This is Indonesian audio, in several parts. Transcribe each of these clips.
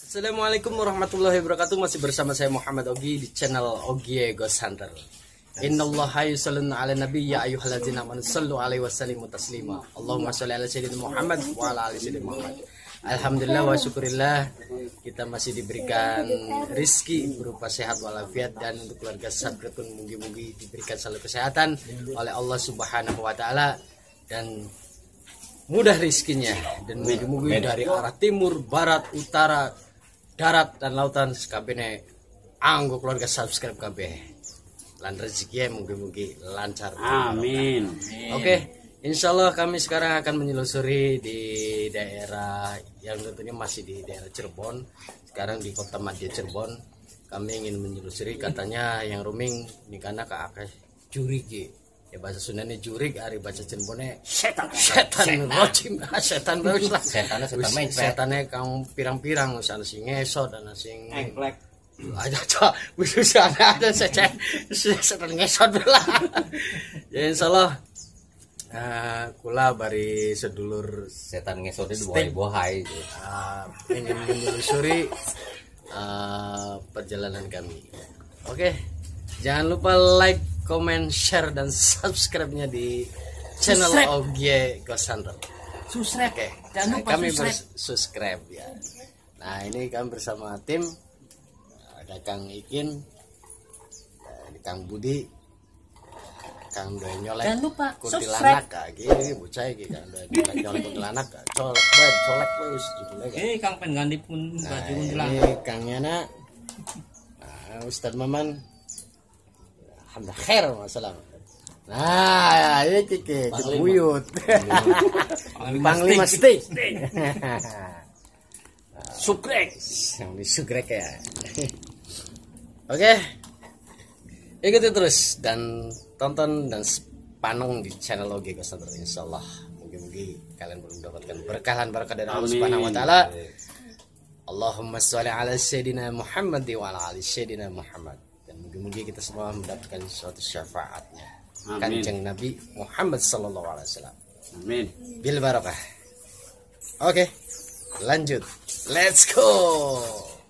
Assalamualaikum warahmatullahi wabarakatuh. Masih bersama saya Muhammad Ogi di channel Ogi Ghost Hunter. Innallaha yusalluna ala nabi ya ayyuhalladzina amanu sallu alaihi wasallimu taslima. Allahumma shalli ala sayyidina Muhammad wa ala ali sayyidina Muhammad. Alhamdulillah wa syukurillah, kita masih diberikan rizki berupa sehat walafiat, dan untuk keluarga subscribe pun mugi-mugi diberikan selalu kesehatan oleh Allah Subhanahu wa taala dan mudah rizkinya, dan mugi-mugi dari arah timur, barat, utara, darat dan lautan sekabene anggo keluarga subscribe kabeh lan rezekinya mugi-mugi lancar. Amin. Oke, insyaallah kami sekarang akan menyelusuri di daerah yang tentunya masih di daerah Cirebon. Sekarang di Kota Madya Cirebon kami ingin menyelusuri, katanya yang roaming ini karena ke akeh jurig ya, bahasa Sundanya jurig, hari bahasa Cirebonnya setan rojim, setan bagus lah, setannya kang pirang-pirang, usah sing ngesot dan sing engklek aja cok, khusus ada setan ngesot lah. Ya insyaallah kula bari sedulur Setan ngesot itu bohai ingin menelusuri perjalanan kami. Oke, jangan lupa like, comment, share, dan subscribe-nya di channel Ogi Ghost Hunter. Subscribe. Oke, jangan lupa kami subscribe ya. Nah, ini kami bersama tim, ada Kang Ikin, Kang Budi, Kang Doy nyolek. Jangan lupa kuntilanak gini bocah iki, Kang Doy nyolek kuntilanak, colek wis gitu. Kang pen ganti pun baju kuntilanak. Ini Kang Yana, Ustadz Maman, alhamdulillah khair masalah. Nah, ini kiki buyut. Panglima stick. Sukrek. Yang di sukrek ya. Oke. Ikuti terus dan tonton dan panung di channel Ogi Ghost Hunter, insyaallah. Mungkin kalian belum mendapatkan berkah dari Allah Subhanahu wa taala. Allahumma sholli ala sayyidina Muhammad wa ala ali sayyidina Muhammad. Dan mungkin kita semua mendapatkan suatu syafaatnya. Kanjeng Nabi Muhammad sallallahu alaihi wasallam. Amin. Bil barakah. Oke, lanjut. Let's go.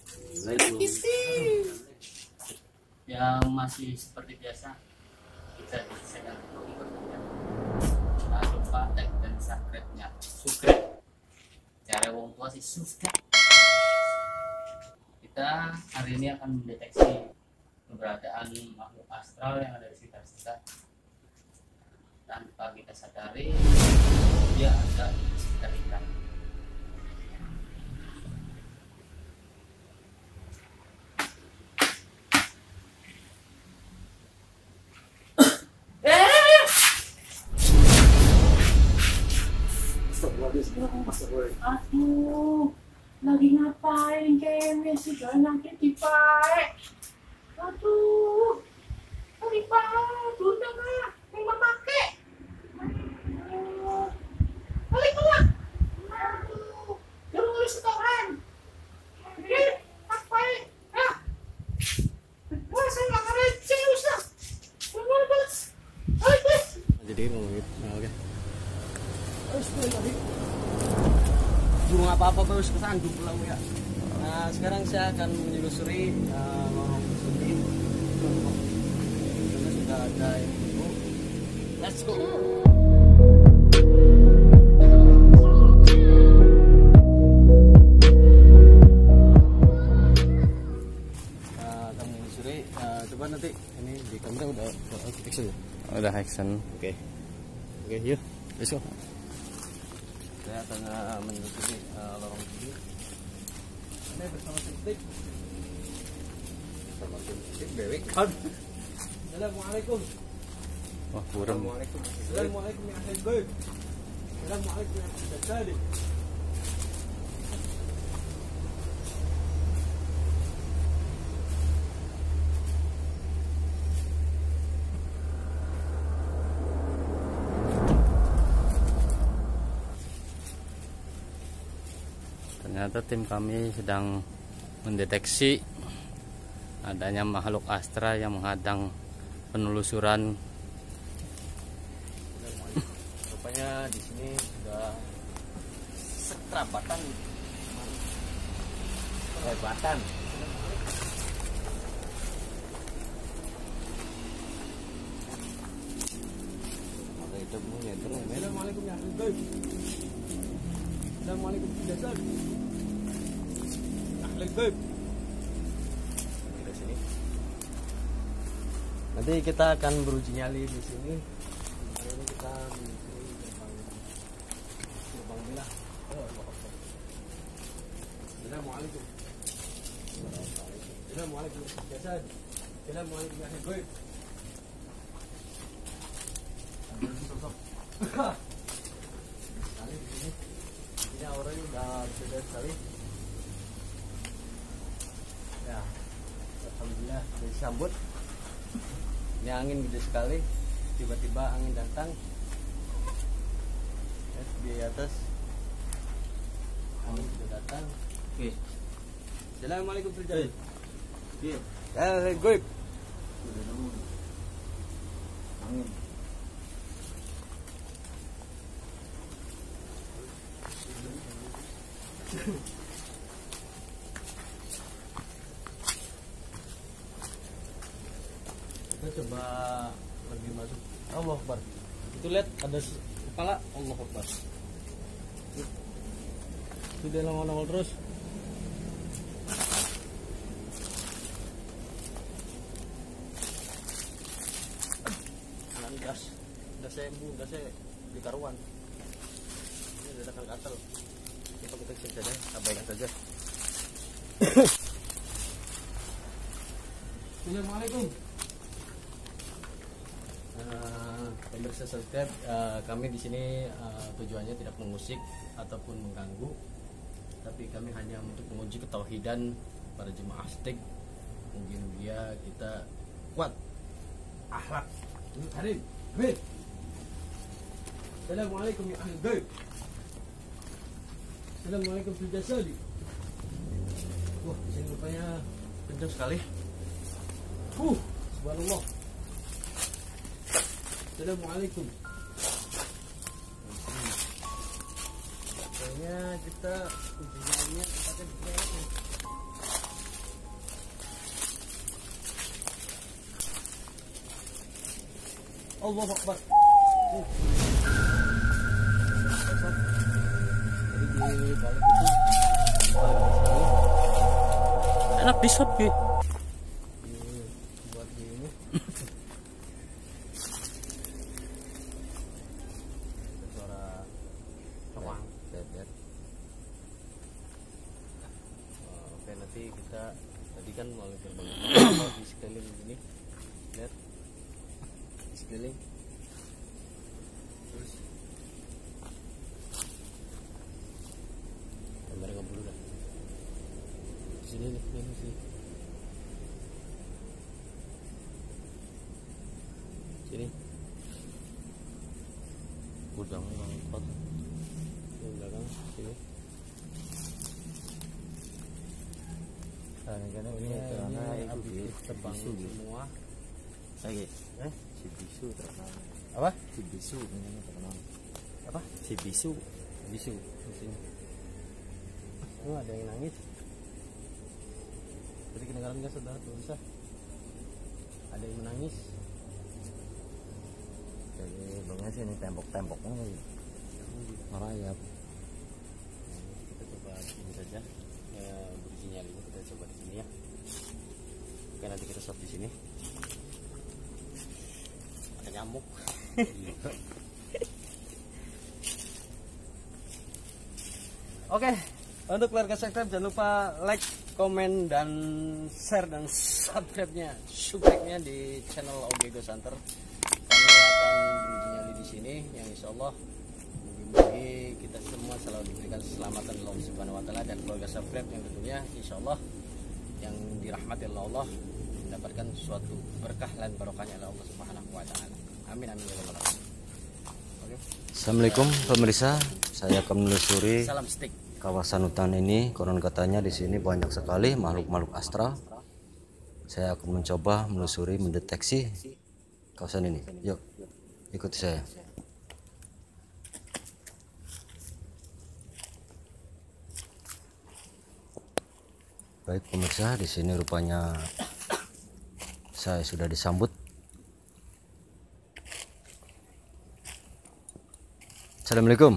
Yang masih seperti biasa, kita sedang berbincang. Jangan lupa like dan subscribe-nya. Subscribe. Cara wong tua sih subscribe. Kita hari ini akan mendeteksi keberadaan makhluk astral yang ada di sekitar kita. Tanpa kita sadari, dia ada di sekitar kita. Aduh, lagi ngapain kemes sih, jangan sakit Pak. Aduh, lagi Pak, udah nggak mau pakai. Balik lah. Aduh, jangan nulis setoran. Oke, ngapain? Ya, wah saya nggak ngerti Ustaz. Gimana bos? Balik bos. Jadi oke. Belum apa-apa bagus kesandung pulau ya. Nah, sekarang saya akan menyelusuri lorong sungai. Karena sudah ada info. Let's go. Kami menyusuri. Coba nanti ini di kamera udah action ya? Udah action. Oke, yuk, let's go. Saya akan menelusuri lorong ini. Ini bersama tim stick. Bersama tim stick Dewi kan. Assalamualaikum. Wah, kurang. Assalamualaikum ya akhil goib. Assalamualaikum ya akhil dajjal. Ternyata tim kami sedang mendeteksi adanya makhluk astral yang menghadang penelusuran. Rupanya di sini sudah sekerabatan Hebatan. Assalamualaikum ya ahli ghaib. Assalamualaikum ya jasa. Ahli ghaib. Di sini. Nanti kita akan beruji nyali di sini. Hari ini kita menyusuri gerbang bilah. Assalamualaikum. Assalamualaikum ya jasa. Assalamualaikum ya ahli ghaib. Sekali di sini. Ini auranya udah beda sekali. Ya, alhamdulillah disambut. Ini angin gede sekali. Tiba-tiba angin datang. Di atas angin sudah datang. Oke. Assalamualaikum warahmatullahi wabarakatuh. Goib. Angin. Kita coba lebih masuk. Allah Akbar. Itu lihat ada kepala. Allah Akbar. Sudah nongol terus. Gas. Udah saya di karuan. Ini udah gatal. Kita cek saja, abaikan saja. Assalamualaikum. Pemirsa subscribe, kami di sini tujuannya tidak mengusik ataupun mengganggu, tapi kami hanya untuk menguji ketauhidan para jemaah stik. Mungkin dia kita kuat akhlak. Karim, amin. Assalamualaikum ya ahli ghaib. Assalamualaikum fil jasadi. Wah, sini rupanya kencang sekali. Subhanallah. Assalamualaikum. Kayaknya kita ujiannya tempatnya di sini. Allahu Akbar. Jadi di balik itu Enak di shop ya. buat di ini. Suara cowang. Oke, nanti kita tadi kan melalui gerbang di sekeliling ini. Lihat. Sekeliling. Terus gambar dulu dah. Sini nih, sini. Sini. Gudang ngangkot. Di belakang sini. Karena Ini itu habis terbang semua. lagi. Si bisu terkenal. Apa? Si bisu ini terkenal. Apa? Si bisu. Bisu di sini. Oh, ada yang nangis. Tadi kedengaran nggak saudara pemirsa? Ada yang menangis. Jadi bangnya sini tembok-temboknya merayap. Kita coba sini saja. Beruji nyalinya kita coba di sini ya. Oke, nanti kita stop di sini. Ada nyamuk. Oke, untuk keluarga subscribe jangan lupa like, komen, dan share dan subscribe-nya, subscribe-nya di channel OG Ghost Hunter. Kami akan beruji nyali di sini, yang insya Allah mudah-mudahan kita semua selalu diberikan keselamatan Allah Subhanahu Wa Taala, dan keluarga subscribe yang tentunya insya Allah yang dirahmati oleh Allah mendapatkan suatu berkah dan barokahnya oleh Allah Subhanahu Wa Taala. Amin amin ya rabbal alamin. Oke. Assalamualaikum pemirsa, saya akan menelusuri Salam stick. kawasan hutan ini. Konon katanya di sini banyak sekali makhluk-makhluk astral. Saya akan mencoba menelusuri, mendeteksi kawasan ini. Yuk, ikuti saya. Baik pemirsa, di sini rupanya saya sudah disambut. Assalamualaikum.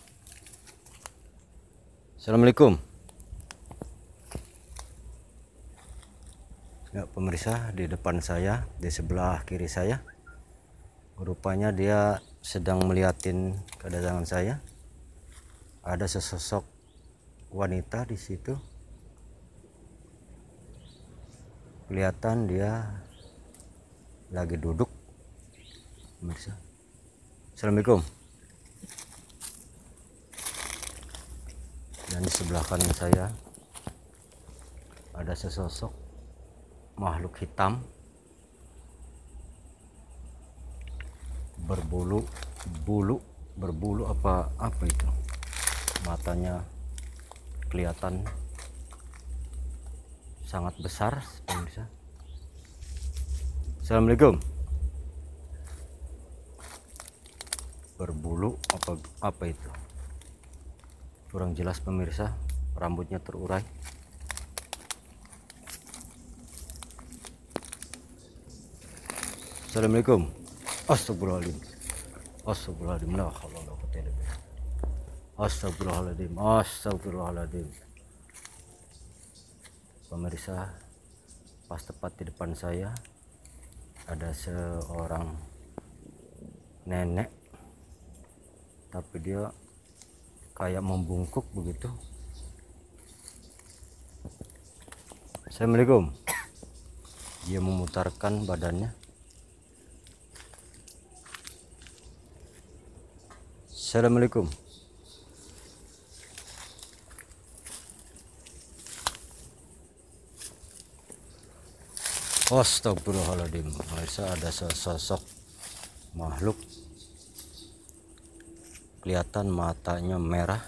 Assalamualaikum. Ya, pemirsa, di depan saya, di sebelah kiri saya, rupanya dia sedang melihatin kedatangan saya. Ada sesosok wanita di situ. Kelihatan dia lagi duduk, pemirsa. Assalamualaikum. Dan di sebelah kanan saya ada sesosok makhluk hitam berbulu apa itu, matanya kelihatan sangat besar, pemirsa. Assalamualaikum. Berbulu apa itu, kurang jelas pemirsa, rambutnya terurai. Assalamualaikum. Astagfirullahaladzim. Astagfirullahaladzim. La haula wala quwwata illa billah. Astagfirullahaladzim. Astagfirullahaladzim. Pemirsa, pas tepat di depan saya ada seorang nenek, tapi dia kayak membungkuk begitu. Assalamualaikum. Dia memutarkan badannya. Assalamualaikum. Astagfirullahaladzim. Ada sesosok makhluk, kelihatan matanya merah,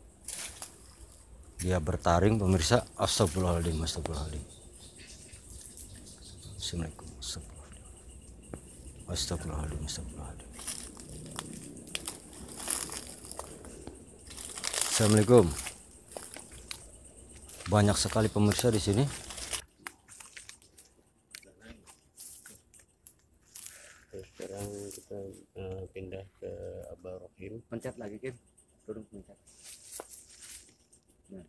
dia bertaring, pemirsa. Astagfirullahaladzim. Astagfirullahaladzim. Assalamualaikum. Astagfirullahaladzim. Astagfirullahaladzim. Assalamualaikum. Banyak sekali pemirsa di sini. Sekarang kita pindah ke Abah Rohim. Pencet lagi, Kim. Turun pencet. Nah.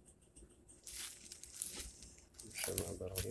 Sama Abah Rohim.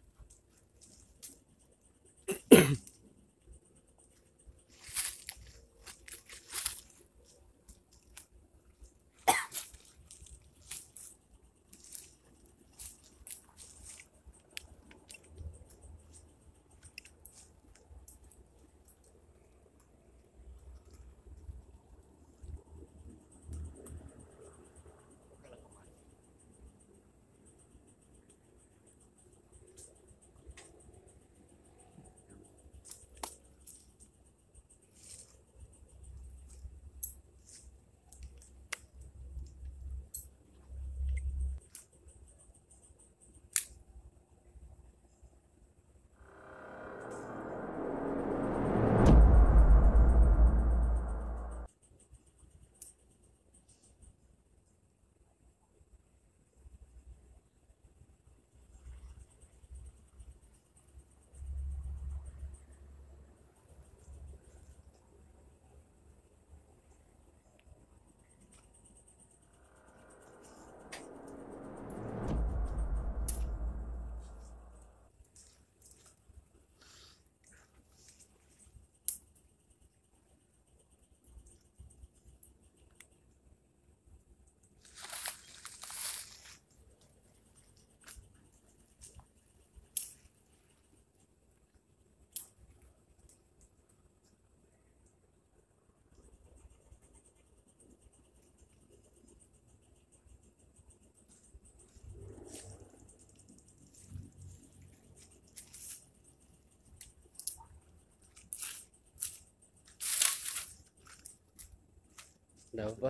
Ada apa?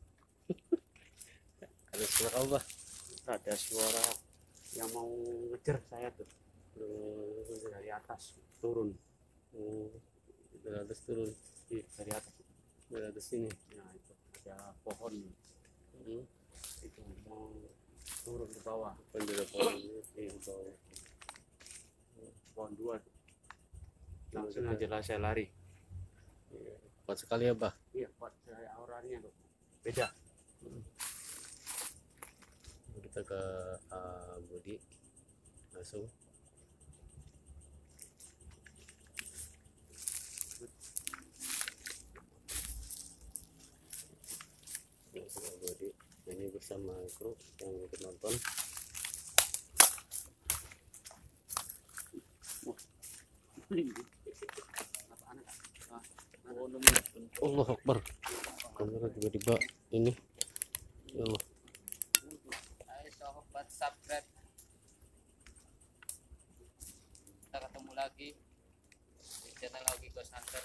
Ada suara apa? Ada suara yang mau ngejar saya tuh dari atas turun. Dari atas turun. Iya, dari atas. Dari atas sini. Nah, itu ada pohon. Itu mau turun ke bawah. Penjara pohon ini di bawah. Pohon 2 tuh. Langsung aja lah saya lari. Kuat sekali ya, Bah. Iya, kuat saya auranya tuh. Beda. Kita ke Budi langsung. Langsung ke Budi. Ini bersama kru yang ikut nonton. Allah Akbar. Kamera tiba-tiba ini. Ya Allah. Ayo sobat subscribe. Kita ketemu lagi di channel Ogi Ghost Hunter.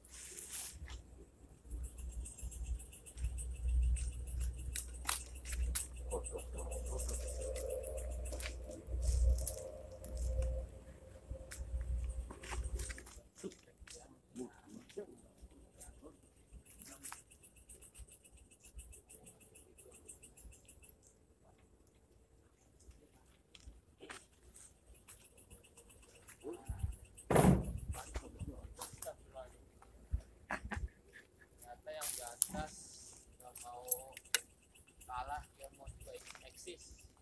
Ternyata yang di atas nggak mau kalah, dia mau juga eksis.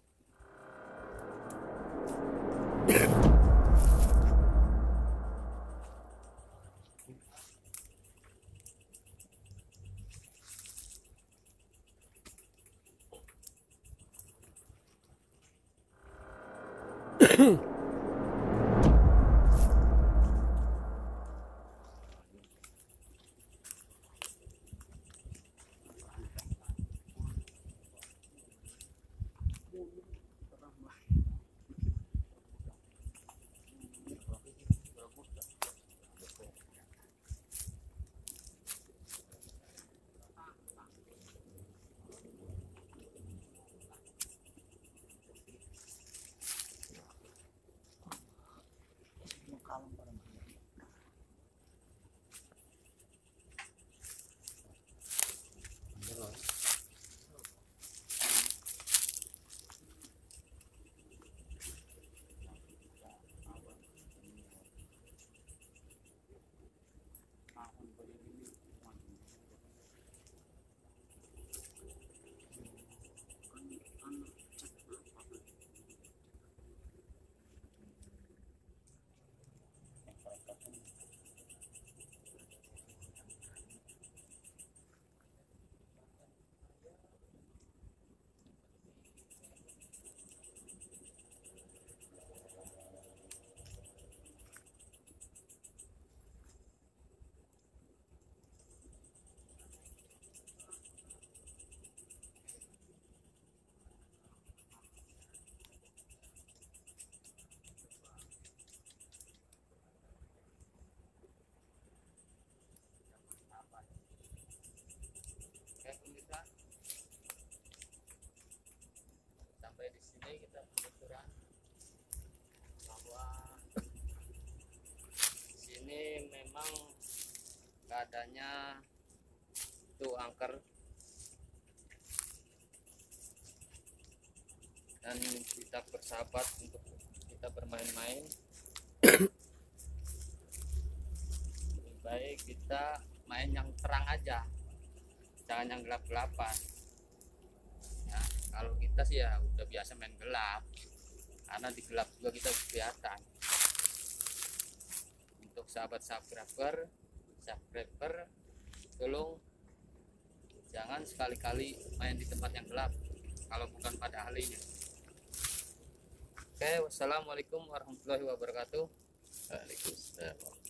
Oke pemirsa, sampai di sini kita penuturan bahwa di sini memang keadaannya itu angker dan kita bersahabat untuk kita bermain-main. Lebih baik kita main yang terang aja, jangan yang gelap-gelapan ya. Kalau kita sih ya udah biasa main gelap, karena di gelap juga kita kelihatan. Untuk sahabat subscriber tolong jangan sekali-kali main di tempat yang gelap kalau bukan pada ahlinya. Oke, wassalamualaikum warahmatullahi wabarakatuh. Waalaikumsalam.